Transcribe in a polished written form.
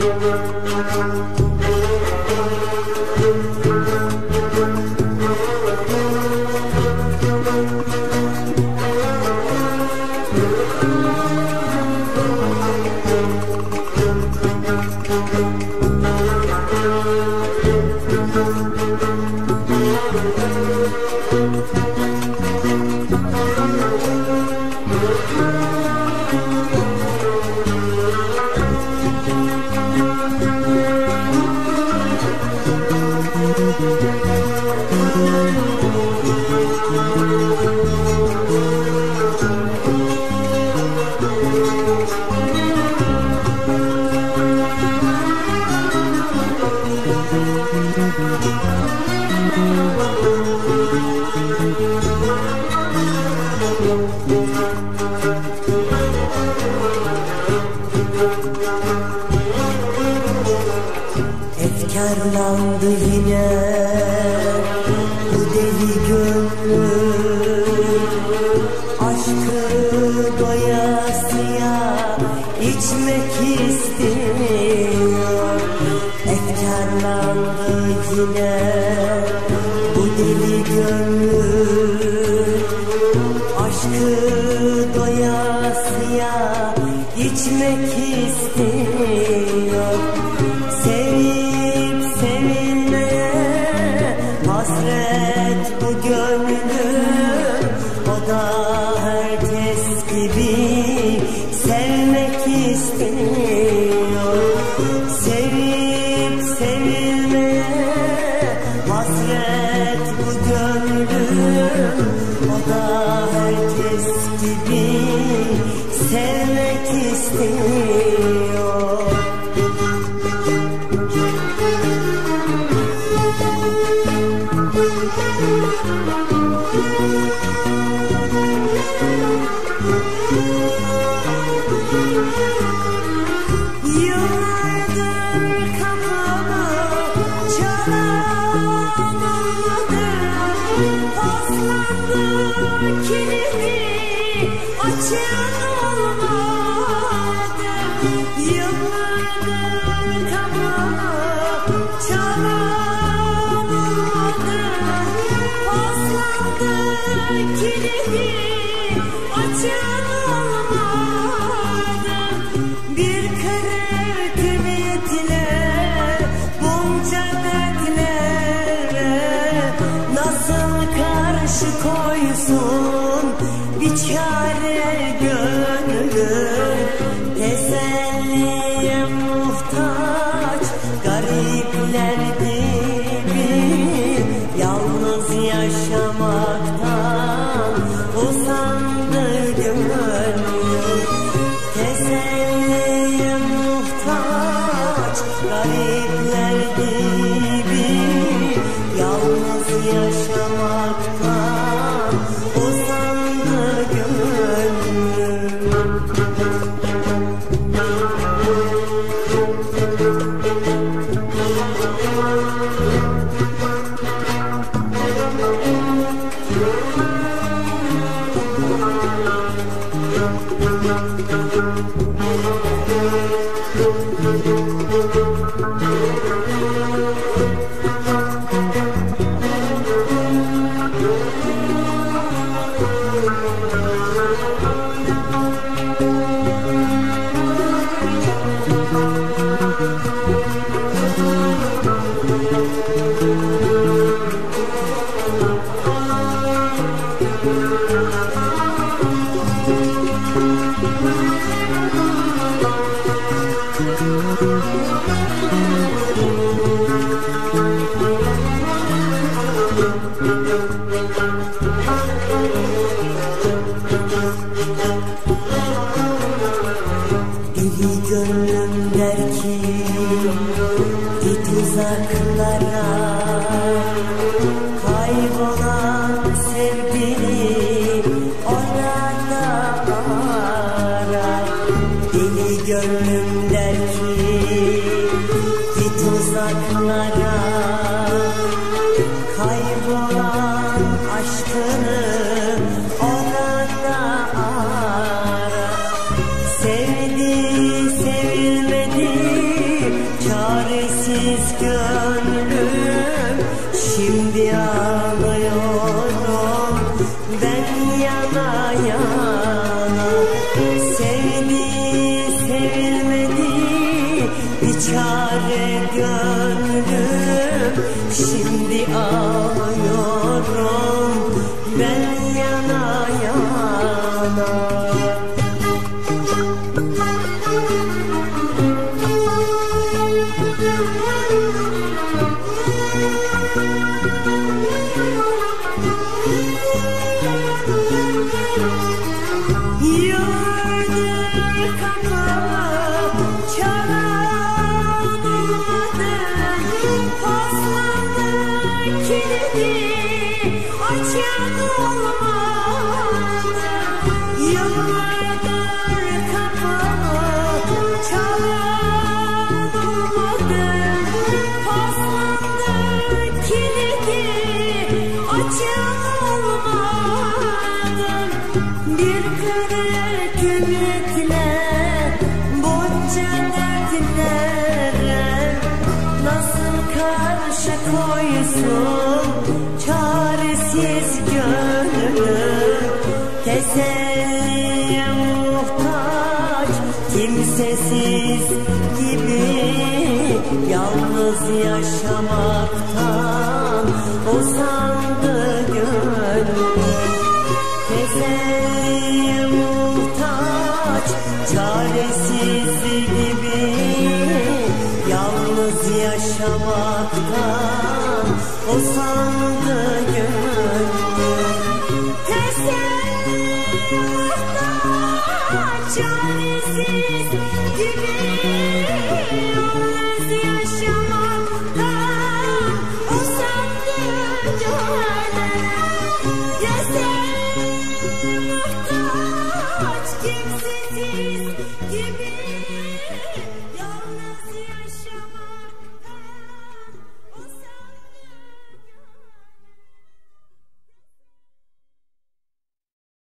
Efkarlandı yine bu deli gönlüm, aşkı doyasıya içmek istiyor. Efkarlandı yine bu deli gönlüm, aşkı doyasıya içmek istiyor. Sevip sevilmeye hasret bu gönlüm, o da herkes gibi sevmek istiyor. Sevip sevilmeye hasret bu gönlüm, o da herkes gibi sevmek istiyor. Yıllardır kapımı çalamadım, paslandım kilidi açan olmadı. Yıllardır kapımı çalamadım, paslandım kilidi açan olmadı. Bir kere ümitle bunca dertlere nasıl karşı koysun bir çare gönlüm. Teselliye muhtaç garipler gibi yalnız yaşamaktan usandı gönlüm. Teselliye muhtaç garipler gibi yalnız yaşamaktan usandı gönlüm. Deli gönlüm der ki git uzaklara, kaybolan sevgili orada ara. Deli gönlüm der ki git uzaklara, kaybolan aşkını orada ara. Sevdi sevilmedi gönlüm, şimdi ağlıyorum ben yana yana. Sevdi sevilmedi bir çare gönlüm, şimdi ağlıyorum ben yana yana. Yıllardır kapımı çalan olmadı, paslandı kilidi açan olmadı. Yıllardır kapımı çalan olmadı, paslandı kilidi açan olmadı. Bir kırık ümitle bunca dertlere nasıl karşı koysun çaresiz gönlüm. Teselliye muhtaç kimsesiz gibi yalnız yaşamaktan usandı gönlüm. Teselliye muhtaç çaresiz gibi yalnız yaşamaktan usandı gönlüm. Teselliye muhtaç çaresiz gibi yalnız yaşamaktan usandı gönlüm. Muhtaç kimsesiz gibi